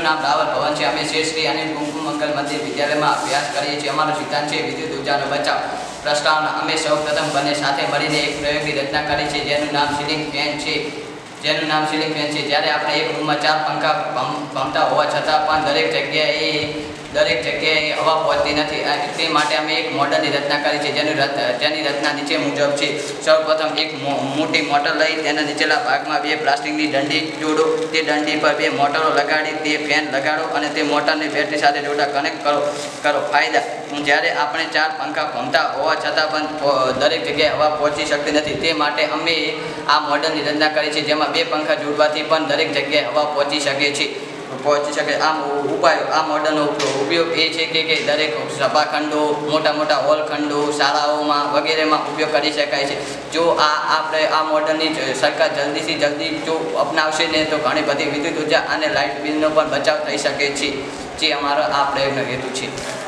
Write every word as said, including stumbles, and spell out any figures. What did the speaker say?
નામ રાવલ ભવન છે। અમે શ્રી શ્રી અનિલ કુમકુમ મંગલ મંદિર વિદ્યાલયમાં અભ્યાસ કરીએ છીએ। અમારો સિદ્ધાંત છે વિદ્યુત ઉર્જાનો બચાવ। પ્રસ્તાવના અમે સૌપ્રથમ બંને સાથે મળીને એક પ્રયોગની રચના કરી છે જેનું નામ સીલિંગ ફેન છે જેનું નામ સીલિંગ ફેન છે। જ્યારે આપણે એક રૂમમાં ચાર પંખા ભમતા હોવા છતાં પણ દરેક જગ્યાએ દરેક જગ્યાએ હવા પહોંચતી નથી। તે માટે અમે એક મોડલની રચના કરી છે જેની જેની રચના નીચે મુજબ છે। સૌપ્રથમ એક મોટી મોટર લઈ તેના નીચેના ભાગમાં બે પ્લાસ્ટિકની દંડી જોડો। તે દંડી પર બે મોટરો લગાડી તે ફેન લગાડો અને તે મોટરને બેટરી સાથે જોડા કનેક્ટ કરો કરો ફાયદા જ્યારે આપણે ચાર પંખા ભમતા હોવા છતાં પણ દરેક જગ્યાએ હવા પહોંચી શકતી નથી તે માટે અમે આ મોડલની રચના કરી છે જેમાં બે પંખા જોડવાથી પણ દરેક જગ્યાએ હવા પહોંચી શકે છે પહોંચી શકે આમ ઉપાયો આ મોડલનો ઉપયોગ એ છે કે કે દરેક સભાખંડો મોટા મોટા હોલ ખંડો શાળાઓમાં વગેરેમાં ઉપયોગ કરી શકાય છે। જો આ આપણે આ મોડલની સરકાર જલ્દીથી જલ્દી જો અપનાવશે ને તો ઘણી બધી વિદ્યુત ઉર્જા અને લાઇટ બિલનો પણ બચાવ થઈ શકે છે જે અમારો આ પ્રયોગનો હેતુ છે।